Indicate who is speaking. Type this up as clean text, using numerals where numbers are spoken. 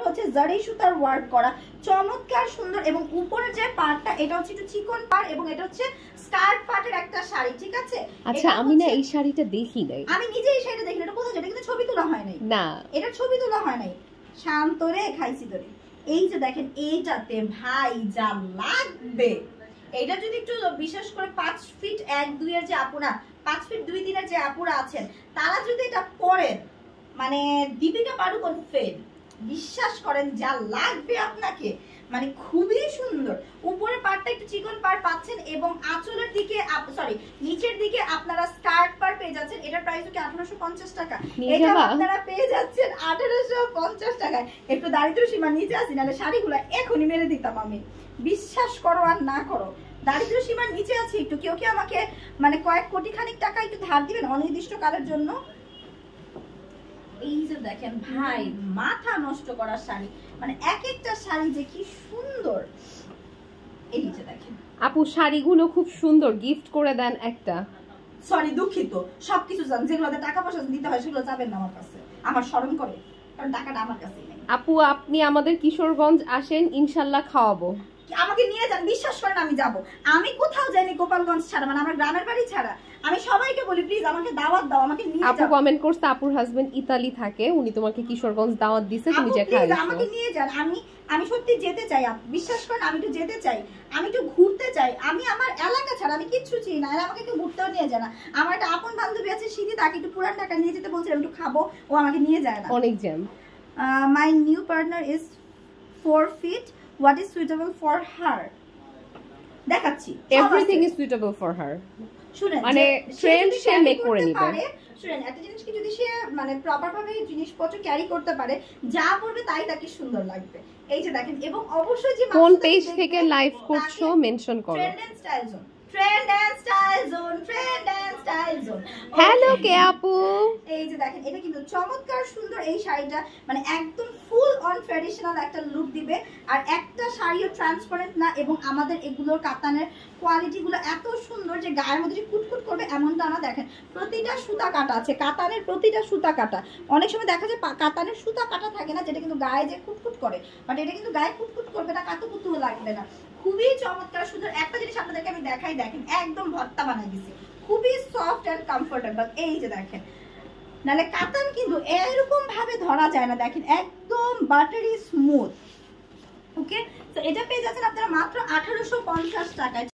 Speaker 1: হচ্ছে জারি সুতার ওয়ার্ক করা, চমৎকার সুন্দর। এবং উপরের যে পার্টটা এটা হচ্ছে একটু চিকন পাড় এবং এটা হচ্ছে স্কার্ট পার্টের একটা শাড়ি, ঠিক আছে?
Speaker 2: আচ্ছা আমি না এই শাড়িটা দেখি নাই,
Speaker 1: আমি নিজে এই শাড়িটা দেখি, এটা কোথায়, এটা কিন্তু ছবি তোলা হয় নাই।
Speaker 2: না
Speaker 1: এটা ছবি তোলা হয় নাই। শান্ত রে খাইছি তোরে। এই যে দেখেন এইটাতে ভাই যা লাগবে, এটা যদি একটু বিশেষ করে 5 ফিট 1-2 এর যে আপুরা, 5 ফিট 2-3 এর যে আপুরা আছেন, তারা যদি এটা পরেন, মানে দীপিকা পাড়ুকোন ফেড, বিশ্বাস করেন যা লাগবে আপনাকে, মানে খুবই সুন্দর। উপরে পাড়টা একটু চিকন পাড় পাচ্ছেন এবং আঁচলের দিকে সরি নিচের দিকে আপনারা স্কার্ট পাড় পেয়ে যাচ্ছেন। এটার প্রাইস কি 1850 টাকা, এটা আপনারা পেয়ে যাচ্ছেন 1850 টাকায়। একটু দারিদ্র সীমার নিচে আছি, নাহলে শাড়িগুলো এখনই মেরে দিতাম আমি, বিশ্বাস করো আর না করো। দারিদ্র সীমার নিচে আছি একটু, কেউ কি আমাকে মানে কয়েক কোটি খানিক টাকা একটু ধার দিবেন অনির্দিষ্ট কালের জন্য? এই যে দেখেন ভাই মাথা নষ্ট করার শাড়ি, মানে এক একটা শাড়ি যে কি সুন্দর। এই যে দেখেন
Speaker 2: আপু শাড়িগুলো খুব সুন্দর, গিফট করে দেন একটা।
Speaker 1: সরি দুঃখিত, সবকিছু জান, যেগুলোতে টাকা পয়সা দিতে হয় সেগুলো যাবেন না আমার কাছে, আমার শরম করে, কারণ টাকাটা আমার কাছেই নেই।
Speaker 2: আপু আপনি আমাদের কিশোরগঞ্জ আসেন, ইনশাল্লাহ খাওয়াবো।
Speaker 1: আমাকে নিয়ে যান, বিশ্বাস করেন আমি যাব। আমি কোথাও যাইনি গোপালগঞ্জ ছাড়া, মানে আমার গ্রামের বাড়ি ছাড়া। আমি সবাইকে বলি প্লিজ আমাকে দাওয়াত দাও, আমাকে নিয়ে যাও।
Speaker 2: আপু কমেন্ট করছে আপুর হাজবেন্ড ইতালি থাকে, উনি তোমাকে কিশোরগঞ্জ দাওয়াত দিছে, তুমি যে খাইছো।
Speaker 1: আমাকে নিয়ে যান, আমি সত্যি যেতে চাই, বিশ্বাস করেন আমি একটু যেতে চাই, আমি একটু ঘুরতে চাই। আমি আমার এলাকা ছাড়া আমি কিচ্ছু চিনি না, আর আমাকে একটু ঘুরতেও নিয়ে যায় না। আমার একটা আপন বান্ধবী আছে সিধি, তাকে একটু পুরান ঢাকা নিয়ে যেতে বলছিলাম একটু খাবো, ও আমাকে নিয়ে যায় না।
Speaker 2: অনেক jam.
Speaker 1: My new partner is 4 feet, what is suitable for her? দেখাচ্ছি,
Speaker 2: everything is suitable for her.
Speaker 1: শুনেন
Speaker 2: মানে ট্রেন্ড সে মেক করে নিবে।
Speaker 1: শুনেন একটা জিনিস কি, যদি সে মানে প্রপার ভাবে জিনিসপত্র ক্যারি করতে পারে, যা পড়বে তাই তাকে সুন্দর লাগবে। এই যে দেখেন, এবং অবশ্যই যে
Speaker 2: কোন পেজ থেকে লাইভ করছো মেনশন করো।
Speaker 1: Trend and style zone, trend and style zone, trend and style zone.
Speaker 2: Hello কে আপু,
Speaker 1: এই যে দেখেন এটা কিন্তু চমৎকার সুন্দর। এই শাড়িটা মানে একদম ফুল অন ট্র্যাডিশনাল একটা লুক দিবে, আর একটা শাড়িও ট্রান্সপারেন্ট না, এবং আমাদের এগুলোর কাতানের কোয়ালিটিগুলো এত সুন্দর যে গায়ের মধ্যে যে কুটকুট করবে এমনটা না। দেখেন প্রতিটা সুতা কাটা আছে, কাতানের প্রতিটা সুতা কাটা। অনেক সময় দেখা যায় কাতানের সুতা কাটা থাকে না, যেটা কিন্তু গায়ে যে কুটকুট করে, বাট এটা কিন্তু গায়ে কুটকুট করবে না, কাতুকুতুও লাগবে না। খুবই চমৎকার সুন্দর। একটা জিনিস আপনাদেরকে আমি দেখাই, দেখেন একদম ভর্তা বানাই দিছি, খুবই সফট এন্ড কমফোর্টেবল। এই যে দেখেন, নালে কাতান কিন্তু এরকম ভাবে ধরা যায় না, দেখেন একদম বাটারি স্মুথ। ওকে, তো এটা পেয়ে যাচ্ছেন আপনারা মাত্র 1850 টাকায়।